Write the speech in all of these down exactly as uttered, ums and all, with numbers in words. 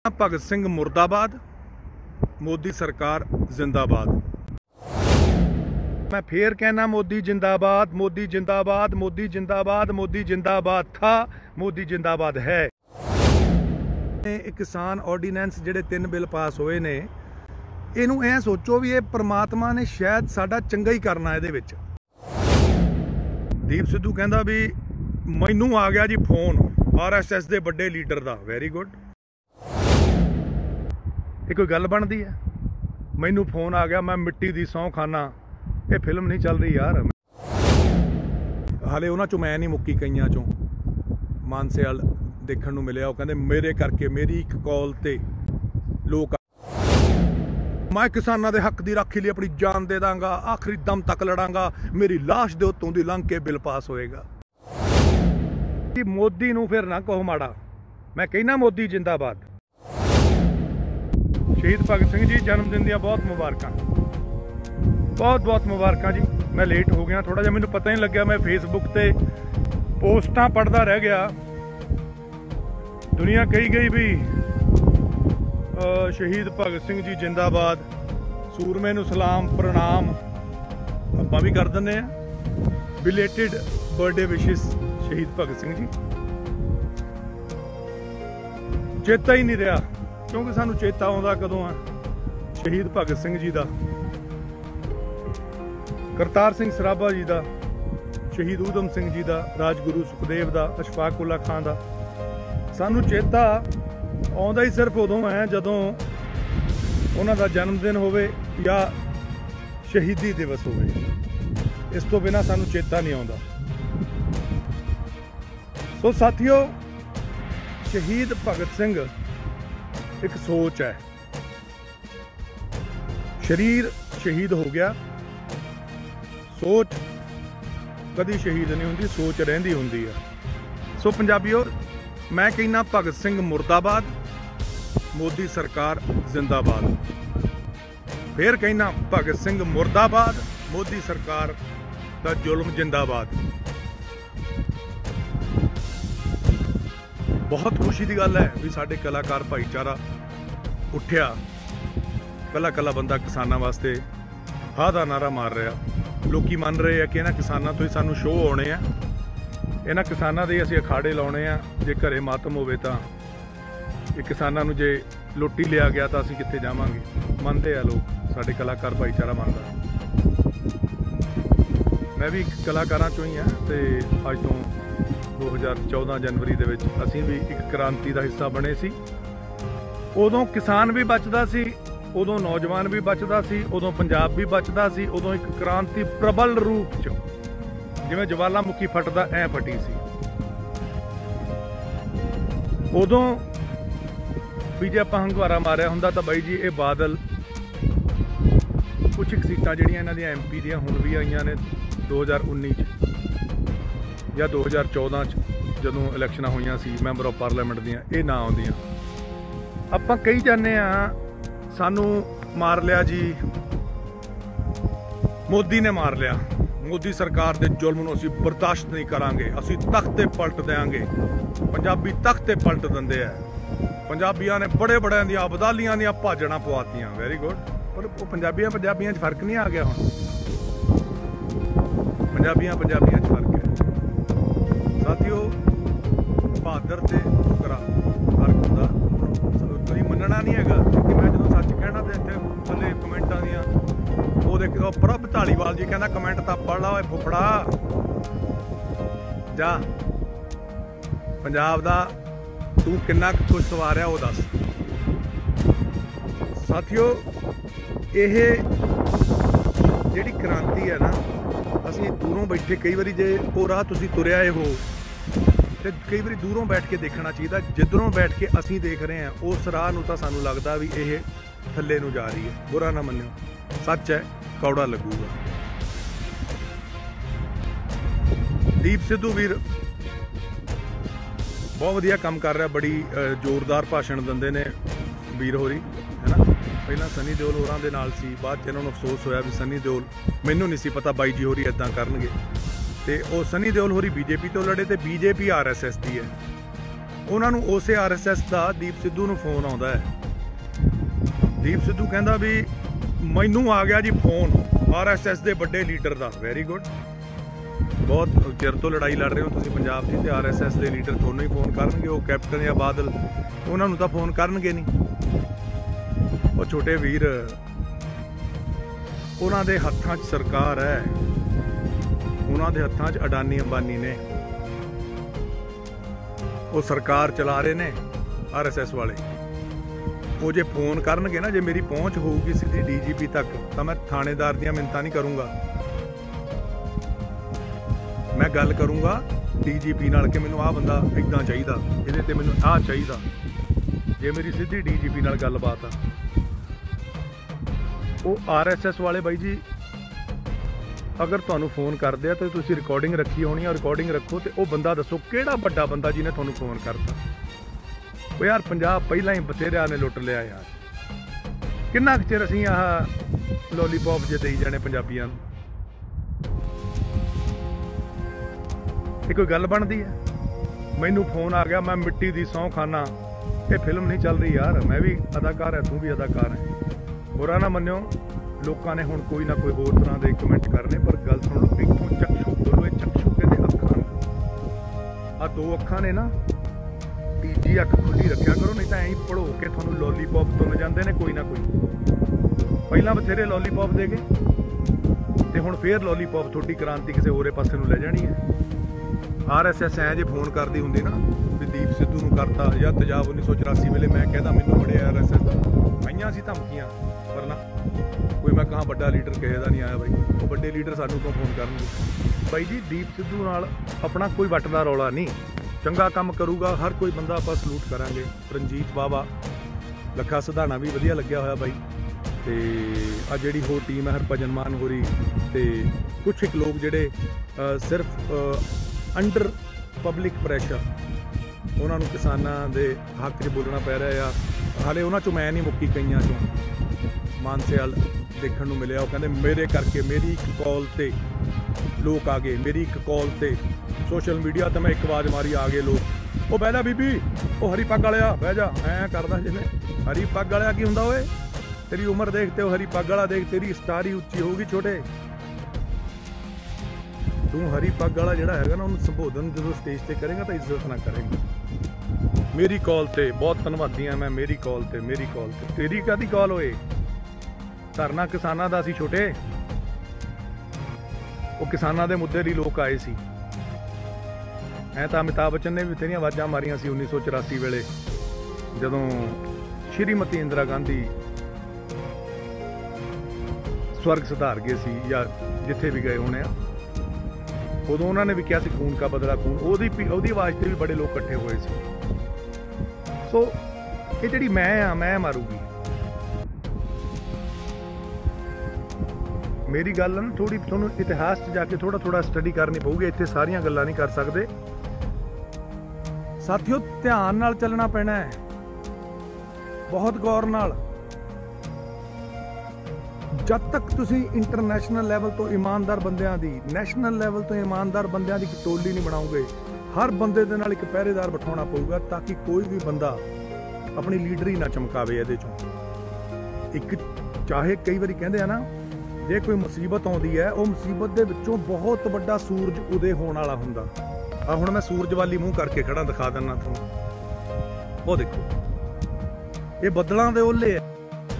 भगत सिंह मुर्दाबाद, मोदी सरकार जिंदाबाद। मैं फिर कहना मोदी जिंदाबाद, मोदी जिंदाबाद, मोदी जिंदाबाद, मोदी जिंदाबाद था, मोदी जिंदाबाद है। किसान ऑर्डीनेंस जिहड़े तीन बिल पास होए ने, इनू ऐ सोचो भी ये परमात्मा ने शायद साडा चंगा ही करना इहदे विच। दीप सिद्धू कहंदा भी मैनू आ गया जी फोन आर एस एस के बड़े लीडर का, वेरी गुड। ये कोई गल बनती है? मैनू फोन आ गया, मैं मिट्टी की सौं खाना। ये फिल्म नहीं चल रही यार। हाले उन्हां चों मैं नहीं मुक्की, कईयां चों मानसे वाल देखण नूं मिलिया। वो कहंदे मेरे करके मेरी एक कॉल ते लोग, मैं किसानां दे हक दी राखी लई अपनी जान दे दांगा, आखिरी दम तक लड़ांगा, मेरी लाश दे उत्तों दी लंघ के बिल पास होएगा। मोदी नूं फिर ना कहो माड़ा, मैं कहना मोदी जिंदाबाद। शहीद भगत सिंह जी जन्मदिन दी बहुत मुबारकां, बहुत बहुत मुबारकां जी। मैं लेट हो गया थोड़ा जिहा, मैनूं पता ही नहीं लग्या। मैं फेसबुक ते पोस्टां पढ़दा रह गया। दुनिया कही गई भी शहीद भगत सिंह जी जिंदाबाद, सूरमे नूं सलाम प्रणाम आपां भी कर दिंदे आ। बिलेटेड बर्थडे विशिस शहीद भगत सिंह जी। चेता ही नहीं रहा, क्योंकि सानू चेता आउंदा कदों आ शहीद भगत सिंह जी का, करतार सिंह सराभा जी का, शहीद ऊधम सिंह जी का, राजगुरु सुखदेव का, अशफाक उल्ला खान का। सानू चेता आउंदा ही सिर्फ उदों है जदों उन्हां दा जन्मदिन होवे या शहीदी दिवस होवे। इस तो बिना सानू चेता नहीं आउंदा। सो साथियों, शहीद भगत सिंह एक सोच है। शरीर शहीद हो गया, सोच कभी शहीद नहीं होंदी, सोच रहिंदी हुंदी है। सो पंजाबियों, मैं कहना भगत सिंह मुर्दाबाद, मोदी सरकार जिंदाबाद। फिर कहना भगत सिंह मुर्दाबाद, मोदी सरकार दा जुल्म जिंदाबाद। बहुत खुशी की गल है भी साडे कलाकार भाईचारा उठिया, कला कला बंदा किसानां वास्ते हा दा नारा मार रहा। लोकी मन रहे हैं कि इन्हां किसानां तो ही सानू शो आने आ, इन्हां किसानां दे असीं अखाड़े लाउणे आ। जे घरे मातम होवे तां ये किसानां नूं जे लुੱਟ ही लिया गया तो असीं कित्थे जावांगे। मनदे आ लोग, साडे कलाकार भाईचारा मनदा। मैं भी कलाकारां चों ही हाँ ते अज तो दो हज़ार चौदह जनवरी दे विच असीं भी एक क्रांति का हिस्सा बने सी। उदों किसान भी बचदा सी, उदों नौजवान भी बचदा सी, उदों पंजाब भी बचदा सी। उदों एक क्रांति प्रबल रूप च जिवें ज्वालामुखी फटदा ऐ फटी सी। उदों भी जे आपां हंगारा मारिया हुंदा तां बाई जी ये बादल कुछ एक सीटां जिहड़ियां इन्हां दियां एम पी दियां हुण भी आईयां ने दो हज़ार उन्नीस या दो हज़ार चौदह च जदों इलैक्शनां होईयां सी मैंबर ऑफ पार्लीमेंट दियां, ये ना आउंदियां। आपां कही जाने आ सानू मार लिया जी, मोदी ने मार लिया, मोदी सरकार के जुल्म नूं असीं बर्दाश्त नहीं करांगे, असीं तख्ते पलट देंगे। पंजाबी तख्ते पलट दिंदे आ। पंजाबियां ने बड़े बड़े दी अबदालियां दी भाजड़ां पवातियां, वेरी गुड। पर वो पंजाबियां पंजाबियां च फर्क नहीं आ गया। हुण पंजाबियां पंजाबियां च फर्क है। साथियों, बहादुर ते फुकरा फर्क हुंदा, तुसीं मनना नहीं हैगा कि मैं जो सच कहना तो इत्थे थल्ले कमेंटां दियां वो देखो प्रभ धालीवाल जी कहना कमेंट तां पढ़ ला फुफड़ा जा, पंजाब दा तू किन्ना कुछ सवारिया वो दस। साथियों, यह जिहड़ी क्रांति है ना, असीं दूरों बैठे कई बारी जे वो राह तुसीं तुरिया हो तो कई बार दूरों बैठ के देखना चाहिए। जिधरों बैठ के असीं देख रहे हैं उस राह नूं तां सानूं लगदा भी ये थल्ले नूं जा रही है। बुरा ना मन्निओ, सच है, कौड़ा लगूगा। दीप सिद्धू वीर बहुत वधिया काम कर रहा, बड़ी जोरदार भाषण दिंदे ने वीर होरी, है ना। पहला सनी देओल होरां दे नाल सी, बाद च इन्हां नूं अफसोस होया भी सनी देओल, मैनूं नहीं सी पता बाई जी होरी इदां करनगे। तो वो सनी देओल होरी बीजेपी तो लड़े, तो बीजेपी आर एस एस की है। ਉਹਨਾਂ ਨੂੰ ਉਸੇ ਆਰ ਐਸ ਐਸ ਦਾ ਦੀਪ ਸਿੱਧੂ ਨੂੰ ਫੋਨ ਆਉਂਦਾ ਹੈ। ਦੀਪ ਸਿੱਧੂ ਕਹਿੰਦਾ ਵੀ ਮੈਨੂੰ ਆ ਗਿਆ ਜੀ ਫੋਨ ਆਰ ਐਸ ਐਸ ਦੇ ਵੱਡੇ ਲੀਡਰ ਦਾ। ਵੈਰੀ ਗੁੱਡ, ਬਹੁਤ ਚਿਰ ਤੋਂ ਲੜਾਈ ਲੜ ਰਹੇ ਹੋ ਤੁਸੀਂ ਪੰਜਾਬ ਦੀ, ਤੇ ਆਰ ਐਸ ਐਸ ਦੇ ਲੀਡਰ ਤੁਹਾਨੂੰ ਹੀ ਫੋਨ ਕਰਨਗੇ। ਉਹ ਕੈਪਟਨ ਜਾਂ ਬਾਦਲ ਉਹਨਾਂ ਨੂੰ ਤਾਂ ਫੋਨ ਕਰਨਗੇ ਨਹੀਂ। ਉਹ ਛੋਟੇ ਵੀਰ, ਉਹਨਾਂ ਦੇ ਹੱਥਾਂ 'ਚ ਸਰਕਾਰ ਹੈ, ਉਹਨਾਂ ਦੇ ਹੱਥਾਂ 'ਚ ਅਡਾਨੀ ਅੰਬਾਨੀ ਨੇ। ਉਹ ਸਰਕਾਰ ਚਲਾ ਰਹੇ ਨੇ ਆਰ ਐਸ ਐਸ ਵਾਲੇ। ਉਹ ਜੇ ਫੋਨ ਕਰਨਗੇ ਨਾ, ਜੇ ਮੇਰੀ ਪਹੁੰਚ ਹੋਊਗੀ ਸਿੱਧੀ ਡੀ ਜੀ ਪੀ ਤੱਕ, ਤਾਂ ਮੈਂ ਥਾਣੇਦਾਰ ਦੀਆਂ ਮਿੰਨਤਾਂ ਨਹੀਂ ਕਰੂੰਗਾ। ਮੈਂ ਗੱਲ ਕਰੂੰਗਾ ਡੀ ਜੀ ਪੀ ਨਾਲ ਕਿ ਮੈਨੂੰ ਆਹ ਬੰਦਾ ਇੱਦਾਂ ਚਾਹੀਦਾ, ਇਹਦੇ ਤੇ ਮੈਨੂੰ ਆਹ ਚਾਹੀਦਾ। ਜੇ ਮੇਰੀ ਸਿੱਧੀ ਡੀ ਜੀ ਪੀ ਨਾਲ ਗੱਲਬਾਤ ਆ। ਉਹ ਆਰ ਐਸ ਐਸ ਵਾਲੇ ਬਾਈ ਜੀ ਅਗਰ ਤੁਹਾਨੂੰ ਫੋਨ ਕਰਦੇ ਆ ਤਾਂ ਤੁਸੀਂ ਰਿਕਾਰਡਿੰਗ ਰੱਖੀ ਹੋਣੀ ਆ, ਰਿਕਾਰਡਿੰਗ ਰੱਖੋ ਤੇ ਉਹ ਬੰਦਾ ਦੱਸੋ ਕਿਹੜਾ ਵੱਡਾ ਬੰਦਾ ਜਿਹਨੇ ਤੁਹਾਨੂੰ ਫੋਨ ਕਰਤਾ। ਉਹ ਯਾਰ ਪੰਜਾਬ ਪਹਿਲਾਂ ਹੀ ਬਥੇਰਿਆਂ ਨੇ ਲੁੱਟ ਲਿਆ ਯਾਰ। ਕਿੰਨਾ ਕੁ ਚਿਰ ਅਸੀਂ ਆਹ ਲੋਲੀਪੌਪ ਜੇ ਦੇਈ ਜਾਣੇ ਪੰਜਾਬੀਆਂ ਨੂੰ। ਇਹ ਕੋਈ ਗੱਲ ਬਣਦੀ ਹੈ? ਮੈਨੂੰ ਫੋਨ ਆ ਗਿਆ, ਮੈਂ ਮਿੱਟੀ ਦੀ ਸਹੁੰ ਖਾਨਾ। ਇਹ ਫਿਲਮ ਨਹੀਂ ਚੱਲ ਰਹੀ ਯਾਰ, ਮੈਂ ਵੀ ਅਦਾਕਾਰ ਹੈ, ਤੂੰ ਵੀ ਅਦਾਕਾਰ ਹੈ। ਬੁਰਾ ਨਾ ਮੰਨਿਓ, ਲੋਕਾਂ ਨੇ ਹੁਣ ਕੋਈ ਨਾ ਕੋਈ ਹੋਰ ਤਰ੍ਹਾਂ ਦੇ ਕਮੈਂਟ ਕਰਨੇ, ਪਰ ਗੱਲ ਸੁਣ ਲਓ ਇੱਥੋਂ ਚਕਸ਼ੂ ਬੋਲੋ। ਇਹ ਚਕਸ਼ੂ ਕਹਿੰਦੇ ਅੱਖਾਂ ਨੂੰ। ਆਹ ਦੋ ਅੱਖਾਂ ਨੇ ਨਾ, ਤੀਜੀ ਅੱਖ ਖੁੱਲੀ ਰੱਖਿਆ ਕਰੋ, ਨਹੀਂ ਤਾਂ ਐਂ ਹੀ ਭੜੋ ਕੇ ਤੁਹਾਨੂੰ ਲੋਲੀਪੌਪ ਤੁੰਨ ਜਾਂਦੇ ਨੇ ਕੋਈ ਨਾ ਕੋਈ। ਪਹਿਲਾਂ ਬਥੇਰੇ ਲੋਲੀਪੌਪ ਦੇ ਗਏ ਤੇ ਹੁਣ ਫੇਰ ਲੋਲੀਪੌਪ ਤੁਹਾਡੀ ਕ੍ਰਾਂਤੀ ਕਿਸੇ ਹੋਰੇ ਪਾਸੇ ਨੂੰ ਲੈ ਜਾਣੀ ਹੈ। ਆਰ ਐਸ ਐਸ ਐ ਜੇ ਫੋਨ ਕਰਦੀ ਹੁੰਦੀ ਨਾ ਵੀ ਦੀਪ ਸਿੱਧੂ ਨੂੰ ਕਰਤਾ ਜਾਂ ਤੇਜ਼ਾਬ ਉੱਨੀ ਸੌ ਚੁਰਾਸੀ ਵੇਲੇ, ਮੈਂ ਕਹਿੰਦਾ ਮੈਨੂੰ ਬੜੇ ਆਰ ਐਸ ਐਸ ਆਈਆਂ ਸੀ ਧਮਕੀਆਂ, ਪਰ ਨਾ ਕੋਈ ਮੈਂ ਕਹਾਂ ਵੱਡਾ ਲੀਡਰ ਕਿਸੇ ਦਾ ਨਹੀਂ ਆਇਆ ਬਾਈ। ਉਹ ਵੱਡੇ ਲੀਡਰ ਸਾਨੂੰ ਕਿਉਂ ਫੋਨ ਕਰਨਗੇ ਬਾਈ ਜੀ? ਦੀਪ ਸਿੱਧੂ ਨਾਲ ਆਪਣਾ ਕੋਈ ਵੱਟ ਦਾ ਰੌਲਾ ਨਹੀਂ, ਚੰਗਾ ਕੰਮ ਕਰੂਗਾ ਹਰ ਕੋਈ ਬੰਦਾ ਆਪਾਂ ਸਲੂਟ ਕਰਾਂਗੇ। ਰਣਜੀਤ ਬਾਵਾ, ਲੱਖਾ ਸਿਧਾਣਾ ਵੀ ਵਧੀਆ ਲੱਗਿਆ ਹੋਇਆ ਬਾਈ। ਤੇ ਆ ਜਿਹੜੀ ਹੋਰ ਟੀਮ ਹੈ ਹਰਭਜਨ ਮਾਨ ਹੋਰੀ ਤੇ ਕੁਛ ਇੱਕ ਲੋਕ ਜਿਹੜੇ ਸਿਰਫ ਅੰਡਰ ਪਬਲਿਕ ਪ੍ਰੈਸ਼ਰ, ਉਹਨਾਂ ਨੂੰ ਕਿਸਾਨਾਂ ਦੇ ਹੱਕ 'ਚ ਬੋਲਣਾ ਪੈ ਰਿਹਾ ਆ। ਹਾਲੇ ਉਹਨਾਂ 'ਚੋਂ ਮੈਂ ਨਹੀਂ ਮੁੱਕੀ, ਕਈਆਂ 'ਚੋਂ ਮਾਨਸੇ ਵਾਲ ਦੇਖਣ ਨੂੰ ਮਿਲਿਆ। ਉਹ ਕਹਿੰਦੇ ਮੇਰੇ ਕਰਕੇ, ਮੇਰੀ ਇੱਕ ਕਾਲ ਤੇ ਲੋਕ ਆ ਗਏ, ਮੇਰੀ ਇੱਕ ਕਾਲ ਤੇ ਸੋਸ਼ਲ ਮੀਡੀਆ ਤੇ ਮੈਂ ਇੱਕ ਆਵਾਜ਼ ਮਾਰੀ ਆ ਗਏ ਲੋਕ। ਉਹ ਬਹਿ ਜਾ ਬੀਬੀ, ਉਹ ਹਰੀ ਪੱਗ ਵਾਲਿਆ ਬਹਿ ਜਾ। ਐਂ ਕਰਦਾ ਜਿਵੇਂ ਹਰੀ ਪੱਗ ਵਾਲਿਆ ਕੀ ਹੁੰਦਾ ਓਏ? ਤੇਰੀ ਉਮਰ ਦੇਖ ਤੇ ਉਹ ਹਰੀ ਪੱਗ ਵਾਲਾ ਦੇਖ, ਤੇਰੀ ਸਟਾਰੀ ਉੱਚੀ ਹੋਊਗੀ ਛੋਟੇ। ਤੂੰ ਹਰੀ ਪੱਗ ਵਾਲਾ ਜਿਹੜਾ ਹੈਗਾ ਨਾ, ਉਹਨੂੰ ਸੰਬੋਧਨ ਜਦੋਂ ਸਟੇਜ ਤੇ ਕਰੇਗਾ ਤਾਂ ਇੱਜ਼ਤ ਨਾ ਕਰੇਗਾ। ਮੇਰੀ ਕਾਲ ਤੇ ਬਹੁਤ ਧੰਨਵਾਦੀ ਆ ਮੈਂ, ਮੇਰੀ ਕਾਲ ਤੇ, ਮੇਰੀ ਕਾਲ ਤੇ। ਤੇਰੀ ਕਾਹਦੀ ਕਾਲ ਹੋਏ? ਧਰਨਾ ਕਿਸਾਨਾਂ ਦਾ ਸੀ ਛੋਟੇ, ਉਹ ਕਿਸਾਨਾਂ ਦੇ ਮੁੱਦੇ ਲਈ ਲੋਕ ਆਏ ਸੀ। ਐ ਤਾਂ ਅਮਿਤਾਭ ਬੱਚਨ ਨੇ ਵੀ ਬਥੇਰੀਆਂ ਆਵਾਜ਼ਾਂ ਮਾਰੀਆਂ ਸੀ ਉੱਨੀ ਸੌ ਚੁਰਾਸੀ ਵੇਲੇ, ਜਦੋਂ ਸ਼੍ਰੀਮਤੀ ਇੰਦਰਾ ਗਾਂਧੀ ਸਵਰਗ ਸਿਧਾਰ ਗਏ ਸੀ ਜਾਂ ਜਿੱਥੇ ਵੀ ਗਏ ਹੋਣੇ ਆ। ਉਦੋਂ ਉਹਨਾਂ ਨੇ ਵੀ ਕਿਹਾ ਸੀ ਖੂਨ ਕਾ ਬਦਲਾ ਖੂਨ। ਉਹਦੀ ਉਹਦੀ ਆਵਾਜ਼ ਤੇ ਵੀ ਬੜੇ ਲੋਕ ਇਕੱਠੇ ਹੋਏ ਸੀ। ਸੋ ਇਹ ਜਿਹੜੀ ਮੈਂ ਆ, ਮੈਂ ਮਾਰੂਗੀ। ਮੇਰੀ ਗੱਲ ਨਾ ਥੋੜੀ ਤੁਹਾਨੂੰ ਇਤਿਹਾਸ 'ਚ ਜਾ ਕੇ ਥੋੜਾ ਥੋੜਾ ਸਟੱਡੀ ਕਰਨੀ ਪਊਗੀ। ਇੱਥੇ ਸਾਰੀਆਂ ਗੱਲਾਂ ਨਹੀਂ ਕਰ ਸਕਦੇ ਸਾਥੀਓ, ਧਿਆਨ ਨਾਲ ਚੱਲਣਾ ਪੈਣਾ ਹੈ, ਬਹੁਤ ਗੌਰ ਨਾਲ। ਜਦ ਤੱਕ ਤੁਸੀਂ ਇੰਟਰਨੈਸ਼ਨਲ ਲੈਵਲ ਤੋਂ ਇਮਾਨਦਾਰ ਬੰਦਿਆਂ ਦੀ, ਨੈਸ਼ਨਲ ਲੈਵਲ ਤੋਂ ਇਮਾਨਦਾਰ ਬੰਦਿਆਂ ਦੀ ਇੱਕ ਟੋਲੀ ਨਹੀਂ ਬਣਾਓਗੇ, ਹਰ ਬੰਦੇ ਦੇ ਨਾਲ ਇੱਕ ਪਹਿਰੇਦਾਰ ਬਿਠਾਉਣਾ ਪਊਗਾ ਤਾਂ ਕਿ ਕੋਈ ਵੀ ਬੰਦਾ ਆਪਣੀ ਲੀਡਰੀ ਨਾ ਚਮਕਾਵੇ ਇਹਦੇ ਚੋਂ। ਇੱਕ ਚਾਹੇ ਕਈ ਵਾਰੀ ਕਹਿੰਦੇ ਆ ਨਾ, ਜੇ ਕੋਈ ਮੁਸੀਬਤ ਆਉਂਦੀ ਹੈ, ਉਹ ਮੁਸੀਬਤ ਦੇ ਵਿੱਚੋਂ ਬਹੁਤ ਵੱਡਾ ਸੂਰਜ ਉਦੇ ਹੋਣ ਵਾਲਾ ਹੁੰਦਾ। ਆ ਹੁਣ ਮੈਂ ਸੂਰਜ ਵਾਲੀ ਮੂੰਹ ਕਰਕੇ ਖੜਾ, ਦਿਖਾ ਦਿੰਦਾ ਤੁਹਾਨੂੰ। ਉਹ ਦੇਖੋ, ਇਹ ਬੱਦਲਾਂ ਦੇ ਓਲੇ ਹੈ।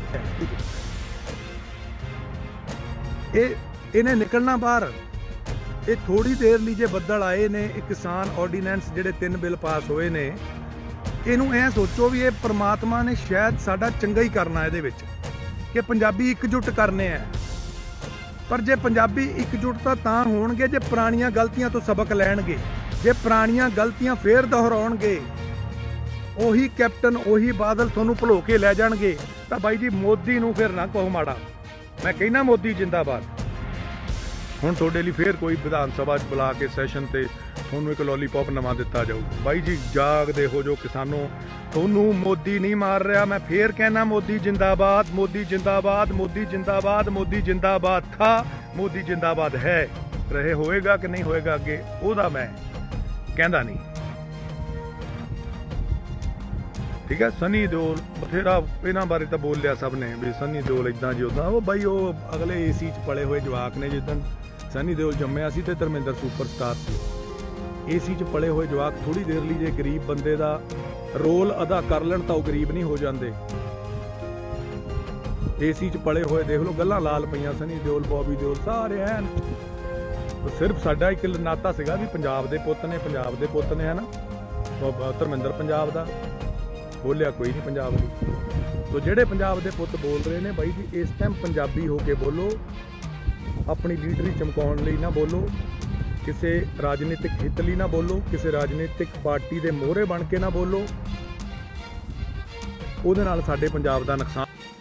ਇਹ ਇਹਨੇ ਨਿਕਲਣਾ ਬਾਹਰ। ਇਹ ਥੋੜੀ ਦੇਰ ਲਈ ਜੇ ਬੱਦਲ ਆਏ ਨੇ, ਇਹ ਕਿਸਾਨ ਆਰਡੀਨੈਂਸ ਜਿਹੜੇ ਤਿੰਨ ਬਿੱਲ ਪਾਸ ਹੋਏ ਨੇ, ਇਹਨੂੰ ਐ ਸੋਚੋ ਵੀ ਇਹ ਪ੍ਰਮਾਤਮਾ ਨੇ ਸ਼ਾਇਦ ਸਾਡਾ ਚੰਗਾ ਹੀ ਕਰਨਾ ਇਹਦੇ ਵਿੱਚ, ਕਿ ਪੰਜਾਬੀ ਇਕਜੁੱਟ ਕਰਨੇ ਆ। ਪਰ ਜੇ ਪੰਜਾਬੀ ਇਕਜੁੱਟ ਤਾਂ ਤਾਂ ਹੋਣਗੇ ਜੇ ਪੁਰਾਣੀਆਂ ਗਲਤੀਆਂ ਤੋਂ ਸਬਕ ਲੈਣਗੇ, ਜੇ ਪੁਰਾਣੀਆਂ ਗਲਤੀਆਂ ਫੇਰ ਦੁਹਰਾਉਣਗੇ, ਉਹੀ ਕੈਪਟਨ ਉਹੀ ਬਾਦਲ ਤੁਹਾਨੂੰ ਭੁਲੋ ਕੇ ਲੈ ਜਾਣਗੇ, ਤਾਂ ਬਾਈ ਜੀ ਮੋਦੀ ਨੂੰ ਫਿਰ ਨਾ ਕਹੋ ਮਾੜਾ। ਮੈਂ ਕਹਿਣਾ ਮੋਦੀ ਜਿੰਦਾਬਾਦ। ਹੁਣ ਤੁਹਾਡੇ ਲਈ ਫੇਰ ਕੋਈ ਵਿਧਾਨ ਸਭਾ 'ਚ ਬੁਲਾ ਕੇ ਸੈਸ਼ਨ ਤੇ ਤੁਹਾਨੂੰ ਇੱਕ ਲੋਲੀਪੌਪ ਨਵਾਂ ਦਿੱਤਾ ਜਾਊ। ਬਾਈ ਜੀ ਜਾਗਦੇ ਹੋ ਜੋ ਕਿਸਾਨੋ, ਤੁਹਾਨੂੰ ਮੋਦੀ ਨਹੀਂ ਮਾਰ ਰਿਹਾ। ਮੈਂ ਫੇਰ ਕਹਿਣਾ ਮੋਦੀ ਜਿੰਦਾਬਾਦ, ਮੋਦੀ ਜਿੰਦਾਬਾਦ, ਮੋਦੀ ਜਿੰਦਾਬਾਦ, ਮੋਦੀ ਜਿੰਦਾਬਾਦ ਥਾ, ਮੋਦੀ ਜਿੰਦਾਬਾਦ ਹੈ। ਰਹੇ ਹੋਏਗਾ ਕਿ ਨਹੀਂ ਹੋਏਗਾ ਅੱਗੇ, ਉਹਦਾ ਮੈਂ ਕਹਿੰਦਾ ਨਹੀਂ। ठीक है। सनी देओल बथेरा इन्हां बारे तो बोल लिया सब ने भी सनी देओल इदां जी उदां, वो बई वो अगले ए सी च पले हुए जवाक ने। जिदन सनी देओल जम्मिया सी ते धर्मेंद्र सुपरस्टार सी। ए सी च पले हुए जवाक थोड़ी देर लिए जे गरीब बंदे का रोल अदा कर लैण तां गरीब नहीं हो जाते। ए सी च पले हुए देख लो गल्लां लाल पईयां, सनी देओल बॉबी देओल सारे ऐन। सिर्फ साडा एक नाता सीगा भी पंजाब दे पुत्त ने, पंजाब दे पुत्त ने, है ना। धर्मेंद्र पंजाब दा बोलिया कोई नहीं पंजाब दी। तो जेडे पंजाब दे पुत्त बोल रहे ने बाई जी इस टाइम पंजाबी हो के बोलो, अपनी लीडरी चमकाउण लई ना बोलो, किसी राजनीतिक हित लई ना बोलो, किसी राजनीतिक पार्टी दे मोहरे बन के ना बोलो। उहदे नाल साडे पंजाब दा नुकसान